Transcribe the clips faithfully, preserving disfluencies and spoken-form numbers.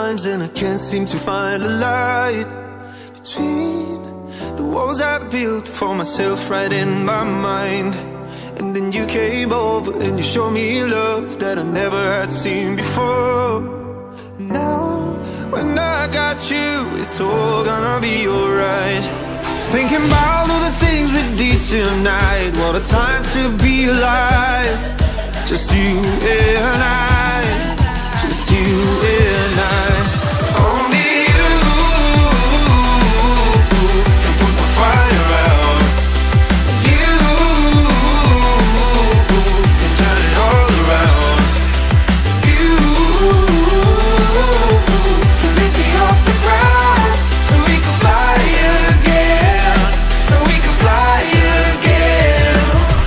times and I can't seem to find a light between the walls I built for myself right in my mind. And then you came over and you showed me love that I never had seen before. And now when I got you, it's all gonna be alright. Thinking about all the things we did tonight, what a time to be alive. Just you and I, just you and I. Only you can put the fire out. You can turn it all around. You can lift me off the ground so we can fly again, so we can fly again.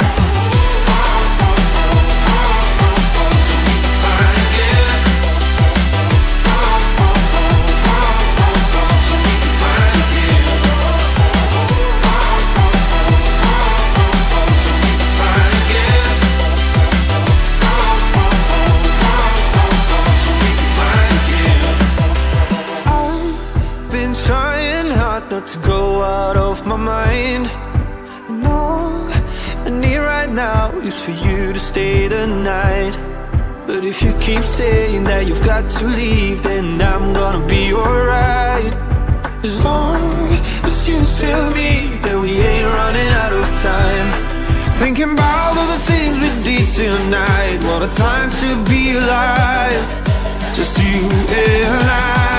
To go out of my mind, and all I need right now is for you to stay the night. But if you keep saying that you've got to leave, then I'm gonna be alright. As long as you tell me that we ain't running out of time. Thinking about all the things we did tonight, what a time to be alive. Just you and I.